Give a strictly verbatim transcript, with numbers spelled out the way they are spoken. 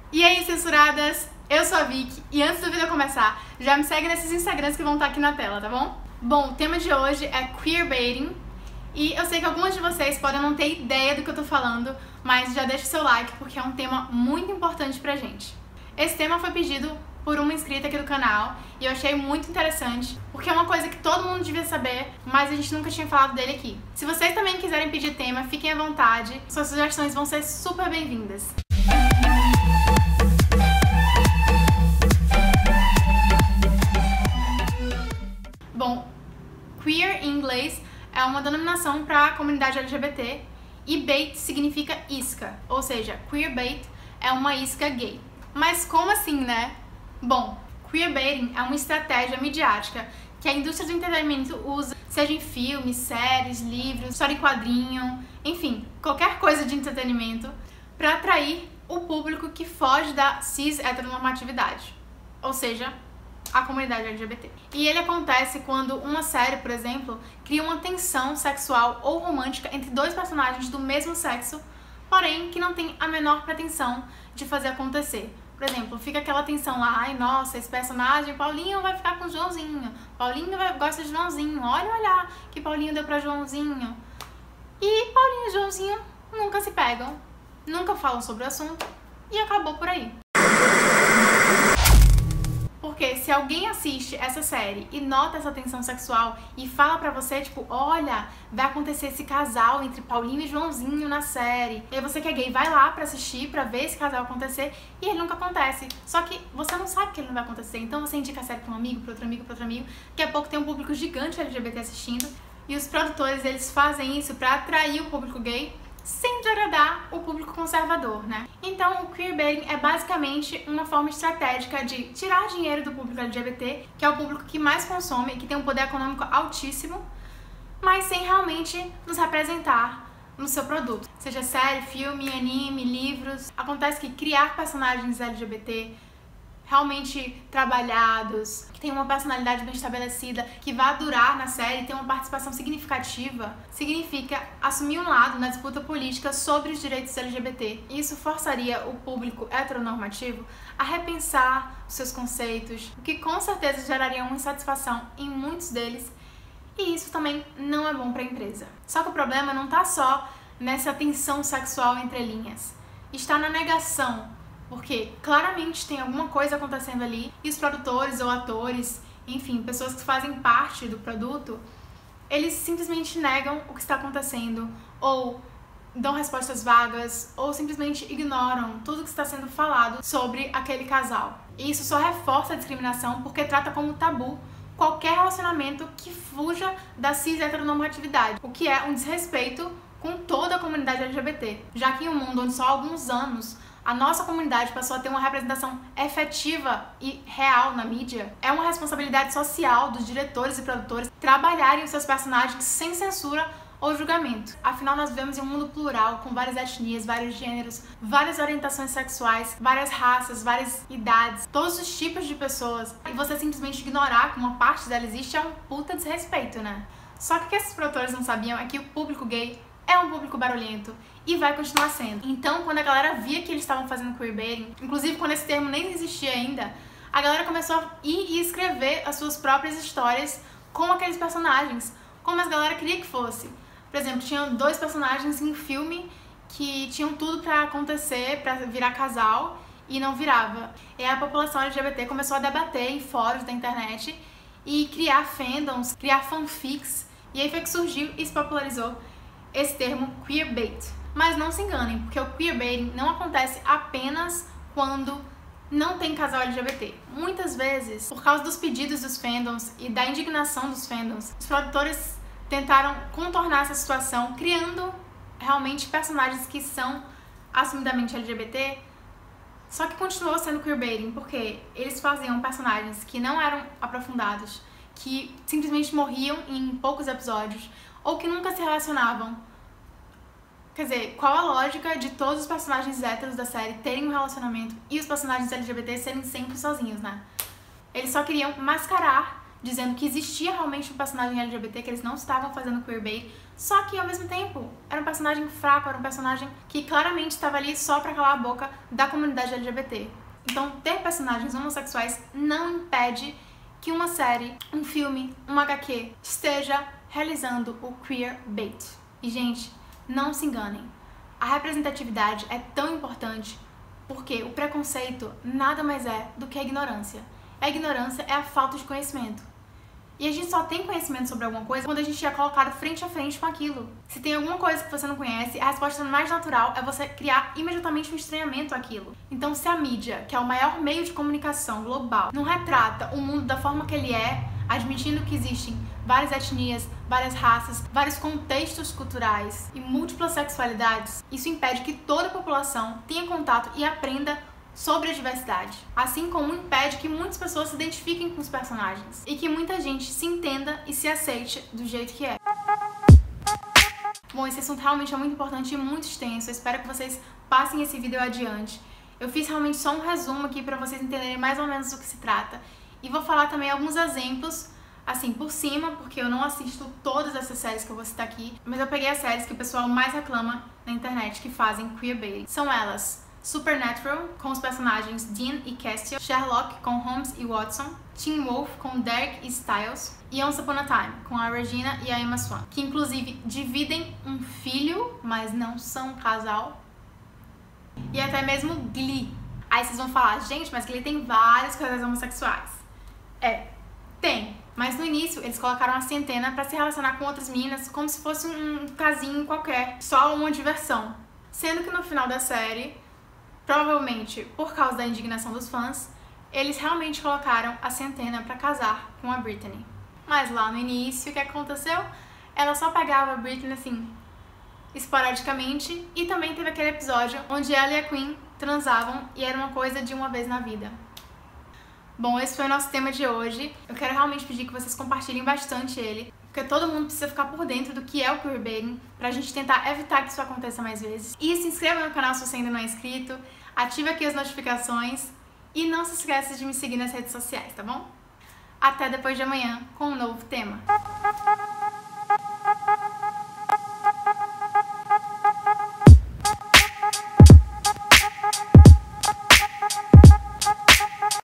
E aí, censuradas? Eu sou a Vicky e antes do vídeo começar, já me segue nesses Instagrams que vão estar aqui na tela, tá bom? Bom, o tema de hoje é queerbaiting e eu sei que algumas de vocês podem não ter ideia do que eu tô falando, mas já deixa o seu like porque é um tema muito importante pra gente. Esse tema foi pedido por uma inscrita aqui do canal e eu achei muito interessante, porque é uma coisa que todo mundo devia saber, mas a gente nunca tinha falado dele aqui. Se vocês também quiserem pedir tema, fiquem à vontade, suas sugestões vão ser super bem-vindas. Bom, queer em inglês é uma denominação para a comunidade L G B T e bait significa isca, ou seja, queerbait é uma isca gay. Mas como assim, né? Bom, queerbaiting é uma estratégia midiática que a indústria do entretenimento usa, seja em filmes, séries, livros, história em quadrinho, enfim, qualquer coisa de entretenimento, para atrair o público que foge da cis-heteronormatividade, ou seja, a comunidade L G B T. E ele acontece quando uma série, por exemplo, cria uma tensão sexual ou romântica entre dois personagens do mesmo sexo, porém que não tem a menor pretensão de fazer acontecer. Por exemplo, fica aquela tensão lá, ai nossa, esse personagem, Paulinho vai ficar com Joãozinho, Paulinho vai, gosta de Joãozinho, olha, olha que Paulinho deu pra Joãozinho. E Paulinho e Joãozinho nunca se pegam, nunca falam sobre o assunto e acabou por aí. Porque se alguém assiste essa série e nota essa tensão sexual e fala pra você, tipo, olha, vai acontecer esse casal entre Paulinho e Joãozinho na série. E aí você que é gay vai lá pra assistir, pra ver esse casal acontecer e ele nunca acontece. Só que você não sabe que ele não vai acontecer, então você indica a série pra um amigo, pra outro amigo, pra outro amigo. Daqui a pouco tem um público gigante L G B T assistindo e os produtores, eles fazem isso pra atrair o público gay sem agradar o público conservador, né? Então, o queerbaiting é basicamente uma forma estratégica de tirar dinheiro do público L G B T, que é o público que mais consome e que tem um poder econômico altíssimo, mas sem realmente nos representar no seu produto. Seja série, filme, anime, livros. Acontece que criar personagens L G B T realmente trabalhados, que tem uma personalidade bem estabelecida, que vai durar na série, ter uma participação significativa, significa assumir um lado na disputa política sobre os direitos L G B T. Isso forçaria o público heteronormativo a repensar os seus conceitos, o que com certeza geraria uma insatisfação em muitos deles, e isso também não é bom para a empresa. Só que o problema não está só nessa tensão sexual entre linhas, está na negação. Porque claramente tem alguma coisa acontecendo ali e os produtores ou atores, enfim, pessoas que fazem parte do produto, eles simplesmente negam o que está acontecendo ou dão respostas vagas ou simplesmente ignoram tudo que está sendo falado sobre aquele casal. E isso só reforça a discriminação porque trata como tabu qualquer relacionamento que fuja da cis-heteronormatividade, o que é um desrespeito com toda a comunidade L G B T, já que em um mundo onde só há alguns anos a nossa comunidade passou a ter uma representação efetiva e real na mídia, é uma responsabilidade social dos diretores e produtores trabalharem os seus personagens sem censura ou julgamento. Afinal, nós vivemos em um mundo plural, com várias etnias, vários gêneros, várias orientações sexuais, várias raças, várias idades, todos os tipos de pessoas. E você simplesmente ignorar que uma parte dela existe é um puta desrespeito, né? Só que o que esses produtores não sabiam é que o público gay é um público barulhento e vai continuar sendo. Então, quando a galera via que eles estavam fazendo queerbaiting, inclusive quando esse termo nem existia ainda, a galera começou a ir e escrever as suas próprias histórias com aqueles personagens, como a galera queria que fosse. Por exemplo, tinham dois personagens em filme que tinham tudo pra acontecer, pra virar casal, e não virava. E a população L G B T começou a debater em fóruns da internet e criar fandoms, criar fanfics, e aí foi que surgiu e se popularizou esse termo queerbait. Mas não se enganem, porque o queerbaiting não acontece apenas quando não tem casal L G B T. Muitas vezes, por causa dos pedidos dos fandoms e da indignação dos fandoms, os produtores tentaram contornar essa situação, criando realmente personagens que são assumidamente L G B T, só que continuou sendo queerbaiting, porque eles faziam personagens que não eram aprofundados, que simplesmente morriam em poucos episódios, ou que nunca se relacionavam. Quer dizer, qual a lógica de todos os personagens héteros da série terem um relacionamento e os personagens L G B T serem sempre sozinhos, né? Eles só queriam mascarar dizendo que existia realmente um personagem L G B T, que eles não estavam fazendo queerbait, só que ao mesmo tempo era um personagem fraco, era um personagem que claramente estava ali só pra calar a boca da comunidade L G B T. Então ter personagens homossexuais não impede que uma série, um filme, um H Q esteja realizando o queerbait. E gente, não se enganem, a representatividade é tão importante porque o preconceito nada mais é do que a ignorância. A ignorância é a falta de conhecimento. E a gente só tem conhecimento sobre alguma coisa quando a gente é colocado frente a frente com aquilo. Se tem alguma coisa que você não conhece, a resposta mais natural é você criar imediatamente um estranhamento àquilo. Então, se a mídia, que é o maior meio de comunicação global, não retrata o mundo da forma que ele é, admitindo que existem várias etnias, várias raças, vários contextos culturais e múltiplas sexualidades, isso impede que toda a população tenha contato e aprenda sobre a diversidade, assim como impede que muitas pessoas se identifiquem com os personagens e que muita gente se entenda e se aceite do jeito que é. Bom, esse assunto realmente é muito importante e muito extenso, eu espero que vocês passem esse vídeo adiante. Eu fiz realmente só um resumo aqui para vocês entenderem mais ou menos do que se trata e vou falar também alguns exemplos, assim, por cima, porque eu não assisto todas essas séries que eu vou citar aqui, mas eu peguei as séries que o pessoal mais reclama na internet que fazem queerbaiting. São elas: Supernatural, com os personagens Dean e Castiel, Sherlock, com Holmes e Watson, Teen Wolf, com Derek e Styles, e Once Upon a Time, com a Regina e a Emma Swan, que inclusive dividem um filho, mas não são um casal, e até mesmo Glee. Aí vocês vão falar, gente, mas Glee tem vários casais homossexuais. É, tem, mas no início eles colocaram a Centena pra se relacionar com outras meninas como se fosse um casinho qualquer, só uma diversão. Sendo que no final da série, provavelmente por causa da indignação dos fãs, eles realmente colocaram a Centena pra casar com a Brittany. Mas lá no início, o que aconteceu? Ela só pegava a Brittany assim, esporadicamente, e também teve aquele episódio onde ela e a Queen transavam e era uma coisa de uma vez na vida. Bom, esse foi o nosso tema de hoje. Eu quero realmente pedir que vocês compartilhem bastante ele, porque todo mundo precisa ficar por dentro do que é o queerbaiting, pra gente tentar evitar que isso aconteça mais vezes. E se inscreva no canal se você ainda não é inscrito, ative aqui as notificações e não se esqueça de me seguir nas redes sociais, tá bom? Até depois de amanhã com um novo tema.